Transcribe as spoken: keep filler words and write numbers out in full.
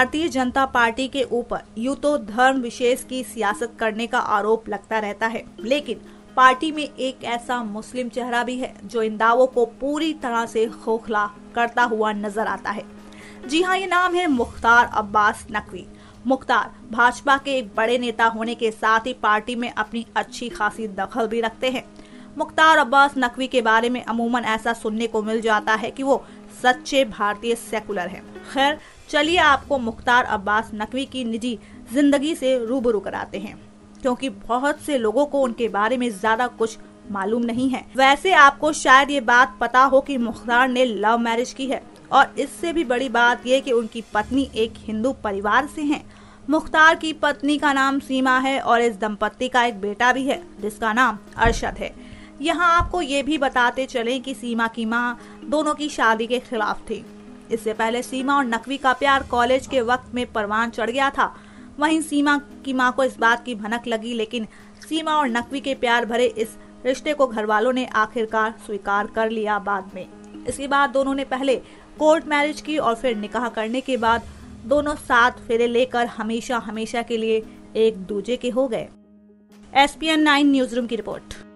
Bharatiya Janata party के ऊपर यूं तो धर्म विशेष की सियासत करने का आरोप लगता रहता है, लेकिन पार्टी में एक ऐसा मुस्लिम चेहरा भी है जो इन दावों को पूरी तरह से खोखला करता हुआ नजर आता है। जी हाँ, ये नाम है मुख्तार अब्बास नकवी। मुख्तार भाजपा के एक बड़े नेता होने के साथ ही पार्टी में अपनी अच्छी खासी दखल भी रखते हैं। मुख्तार अब्बास नकवी के बारे में अमूमन ऐसा सुनने को मिल जाता है कि वो सच्चे भारतीय सेकुलर हैं। खैर, चलिए आपको मुख्तार अब्बास नकवी की निजी जिंदगी से रूबरू कराते हैं, क्योंकि बहुत से लोगों को उनके बारे में ज्यादा कुछ मालूम नहीं है। वैसे आपको शायद ये बात पता हो कि मुख्तार ने लव मैरिज की है, और इससे भी बड़ी बात यह कि उनकी पत्नी एक हिंदू परिवार से हैं। मुख्तार की पत्नी का नाम सीमा है और इस दंपत्ति का एक बेटा भी है जिसका नाम अरशद है। यहाँ आपको ये भी बताते चलें कि सीमा की माँ दोनों की शादी के खिलाफ थी। इससे पहले सीमा और नकवी का प्यार कॉलेज के वक्त में परवान चढ़ गया था। वहीं सीमा की माँ को इस बात की भनक लगी, लेकिन सीमा और नकवी के प्यार भरे इस रिश्ते को घर वालों ने आखिरकार स्वीकार कर लिया। बाद में इसके बाद दोनों ने पहले कोर्ट मैरिज की और फिर निकाह करने के बाद दोनों साथ फेरे लेकर हमेशा हमेशा के लिए एक दूजे के हो गए। S P N nine news room की रिपोर्ट।